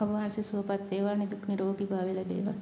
ඔබ වහන්සේ සුවපත් වේවා නිදුක් නිරෝගී භාවය ලැබේවා.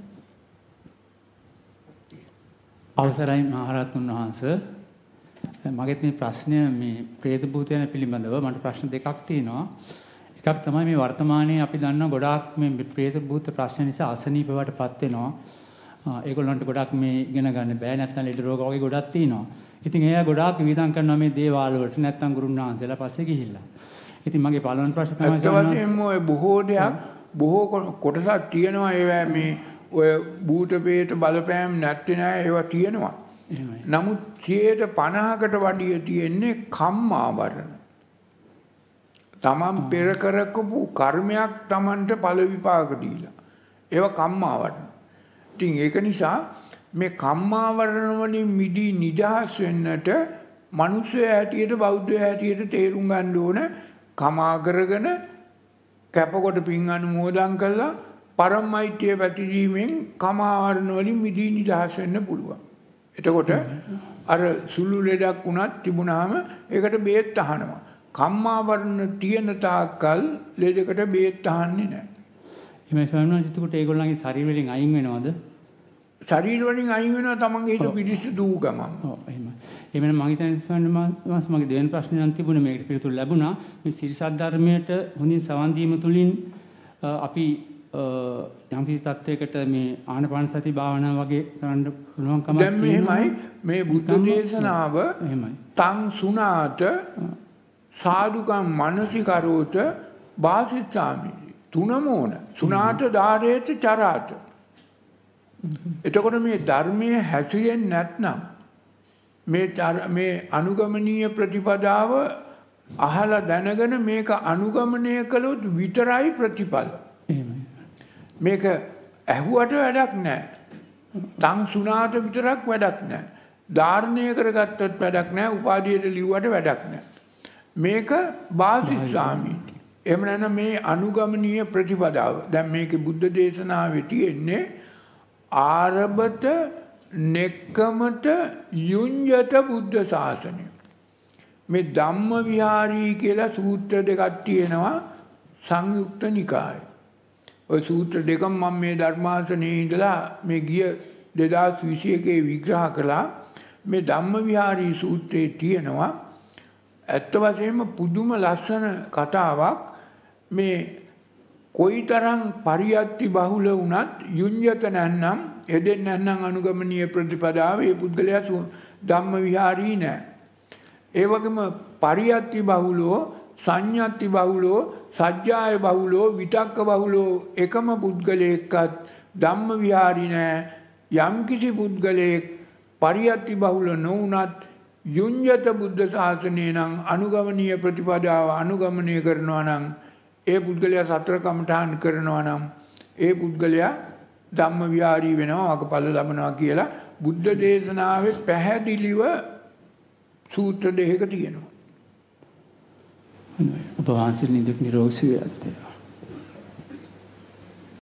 අවසරයි මහරහතුන් වහන්සේ. මගෙත් මේ ප්‍රශ්නය මේ ප්‍රේත භූතයන් පිළිබඳව මට ප්‍රශ්න දෙකක් තියෙනවා. එකක් තමයි මේ වර්තමානයේ අපි දන්නා ගොඩාක් මේ ප්‍රේත භූත ප්‍රශ්න නිසා අසනීප වලටපත් වෙනවා. ඒගොල්ලන්ට ගොඩක් මේ ඉගෙන ගන්න බෑ නැත්නම් ලෙඩ රෝග වගේ ගොඩක් තියෙනවා. ඉතින් එයා ගොඩාක් විවිධම් කරනවා මේ දේවාල වලට නැත්නම් ගුරුනාන්සලා පස්සේ ගිහිල්ලා. ඉතින් මගේ පළවෙනි ප්‍රශ්නේ තමයි අත්‍යවශ්‍යම ඔය බොහෝ කොටසක් තියෙනවා ඒවා මේ ඔය භූත ප්‍රේත බලපෑම් නැත්තේ නෑ ඒවා තියෙනවා. නමුත් 50%කට වැඩිය තියෙන්නේ කම්මාවරණ. තමන් පෙර කරකපු කර්මයක් තමන්ට ඵල විපාක දීලා. ඒවා කම්මාවරණ. ඉතින් ඒක නිසා මේ කම්මාවරණ වලින් මිදී නිදහස් වෙන්නට මිනිස්සු හැටියට බෞද්ධ හැටියට තේරුම් ගන්න ඕන කමා කරගෙන කැපකොට පින් අනුමෝදන් කළා පරමයිත්‍ය පැතිරීමෙන් කමාවරණ වලින් මිදී නිදහස් වෙන්න පුළුවන්. එතකොට අර සුළු ලෙඩක් වුණත් තිබුණාම ඒකට බේත් අහනවා. කම්මාවරණ තියෙන තාක්කල් ලෙඩකට බේත් අහන්නේ නැහැ. එමේ ස්වාමීන් වහන්සේ එතකොට ඒගොල්ලන්ගේ ශරීර වලින් අයින් වෙනවද? ශරීර වලින් අයින් වෙනවා තමන්ගේ හිත පිරිසිදු ගමන්. ඔව් එහෙමයි. එමෙන්න මම හිතන්නේ ස්වාමීන් වහන්සේ මගේ දෙවෙනි ප්‍රශ්නේ නම් තිබුණේ මේකට පිළිතුරු ලැබුණා. මේ සිරිසත් ධර්මයට හොඳින් සවන් දීම තුලින් අපි යම් කිසි තත්වයකට මේ ආනාපාන සති භාවනාව වගේ කරන්න පුළුවන්කමක් දැන් මෙහෙමයි මේ බුද්ධ දේශනාව එහෙමයි. තං සුණාත සාදුකම් මනසිකරෝත වාසිතාමි තුනමෝන සුණාත ධාරේත චරාත. එතකොට මේ ධර්මයේ හැසිරෙන්නේ නැත්නම් මේ අනුගමනීය ප්‍රතිපදාව අහලා දැනගෙන මේක අනුගමනය කළොත් විතරයි ප්‍රතිඵල. මේක ඇහුවට වැඩක් නැහැ. තං සුණාට විතරක් වැඩක් නැහැ. ධාරණය කරගත්තත් වැඩක් නැහැ. උපාධියට ලිව්වට වැඩක් නැහැ. මේක වාසිස්සාමිති. එහෙම නැත්නම් මේ අනුගමනීය ප්‍රතිපදාව. දැන් මේකේ බුද්ධ දේශනාවේ තියෙන්නේ ආරබත නෙක්කමට යුඤ්ජත බුද්ධ ශාසනය. මේ ධම්ම විහාරී කියලා සූත්‍ර දෙකක් තියෙනවා සංයුක්ත නිකායේ. ඔය සූත්‍ර දෙකම මම මේ ධර්මාසනයේ ඉඳලා මේ ගිය 2021 විග්‍රහ කළා. මේ ධම්ම විහාරී සූත්‍රයේ තියෙනවා ඇත්ත වශයෙන්ම පුදුම ලස්සන කතාවක්. මේ කොයිතරම් පරියත්ති බහුල වුණත් යුඤ්ජත නැත්නම් එදෙන්නේ නැත්නම් අනුගමනීය ප්‍රතිපදාව ඒ පුද්ගලයා ධම්ම විහාරී නෑ. ඒ වගේම පරියත්ති බහුලෝ සංඥාති බහුලෝ සජ්ජාය බහුලෝ විතක්ක බහුලෝ එකම පුද්ගලයෙක්වත් ධම්ම විහාරී නෑ. යම්කිසි පුද්ගලයෙක් පරියත්ති බහුල නොවුනත් යුඤ්ජත බුද්ධ ශාසනය නම් අනුගමනීය ප්‍රතිපදාව අනුගමනය කරනවා නම් ඒ පුද්ගලයා සතර කමඨාන් කරනවා නම් ඒ පුද්ගලයා ධම්ම විහාරී වෙනවා වගඵල ලබනවා කියලා බුද්ධ දේශනාවේ පැහැදිලිව සූත්‍ර දෙකක තියෙනවා. ඔබ වහන්සේ නිදුක් නිරෝගී සුවය